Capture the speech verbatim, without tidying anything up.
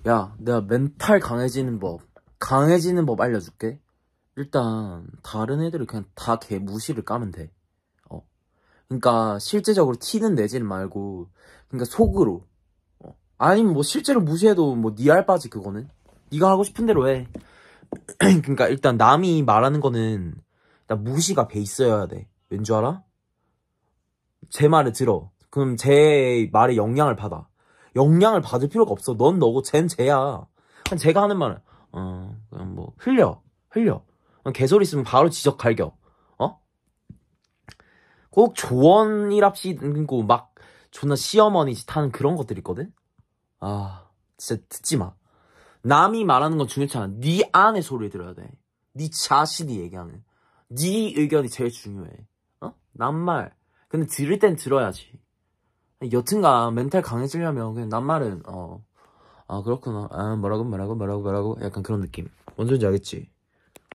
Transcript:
야, 내가 멘탈 강해지는 법, 강해지는 법 알려줄게. 일단 다른 애들을 그냥 다 개 무시를 까면 돼. 어. 그러니까 실제적으로 티는 내지는 말고, 그러니까 속으로. 어. 아니면 뭐 실제로 무시해도 뭐 니 알바지 그거는. 네가 하고 싶은 대로 해. 그러니까 일단 남이 말하는 거는 일단 무시가 베이스여야 돼. 왠 줄 알아? 제 말을 들어. 그럼 제 말에 영향을 받아. 영향을 받을 필요가 없어. 넌 너고 쟨 쟤야. 그냥 제가 하는 말은 어 그냥 뭐 흘려 흘려. 개소리 있으면 바로 지적 갈겨. 어? 꼭 조언이랍시고 막 존나 시어머니 짓 하는 그런 것들 있거든. 아 진짜 듣지 마. 남이 말하는 건 중요치 않아. 네 안의 소리를 들어야 돼. 네 자신이 얘기하는. 네 의견이 제일 중요해. 어? 남말. 근데 들을 땐 들어야지. 여튼간 멘탈 강해지려면 그냥 남말은 어, 아 그렇구나. 아 뭐라고 뭐라고 뭐라고 뭐라고 약간 그런 느낌. 뭔 소리인지 알겠지?